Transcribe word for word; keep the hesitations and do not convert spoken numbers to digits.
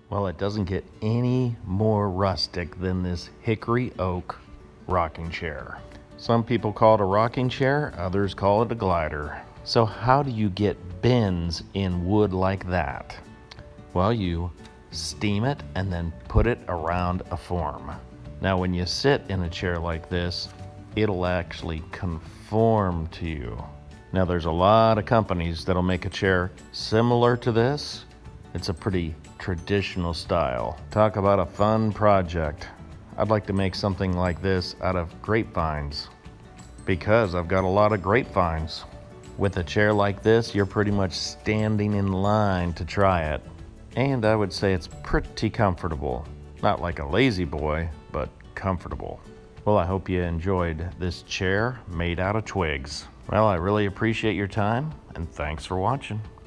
Well, it doesn't get any more rustic than this hickory oak rocking chair. Some people call it a rocking chair, others call it a glider. So how do you get bends in wood like that? Well, you steam it and then put it around a form. Now, when you sit in a chair like this, it'll actually conform to you. Now, there's a lot of companies that'll make a chair similar to this. It's a pretty traditional style. Talk about a fun project. I'd like to make something like this out of grapevines because I've got a lot of grapevines. With a chair like this, you're pretty much standing in line to try it. And I would say it's pretty comfortable. Not like a lazy boy, but comfortable. Well, I hope you enjoyed this chair made out of twigs. Well, I really appreciate your time, and thanks for watching.